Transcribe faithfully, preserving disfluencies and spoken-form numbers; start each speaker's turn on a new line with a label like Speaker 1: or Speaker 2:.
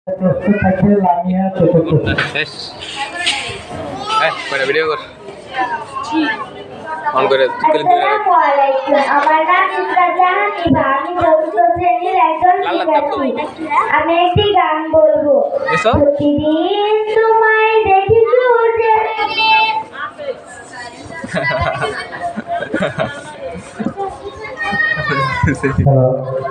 Speaker 1: প্রস্তুত থাকবে লামিয়া চতুর্থ।
Speaker 2: শেষ হ্যাঁ কয়টা ভিডিও কর অন করে তুই করে
Speaker 3: আসসালামু আলাইকুম। আমার নাম ইসরা জাহান ইভা। আমি চতুর্থ শ্রেণীর একজন শিক্ষার্থী। আমি একটি গান বলবো। প্রতিদিন তোমায় দেখি সূর্যের
Speaker 1: হ্যালো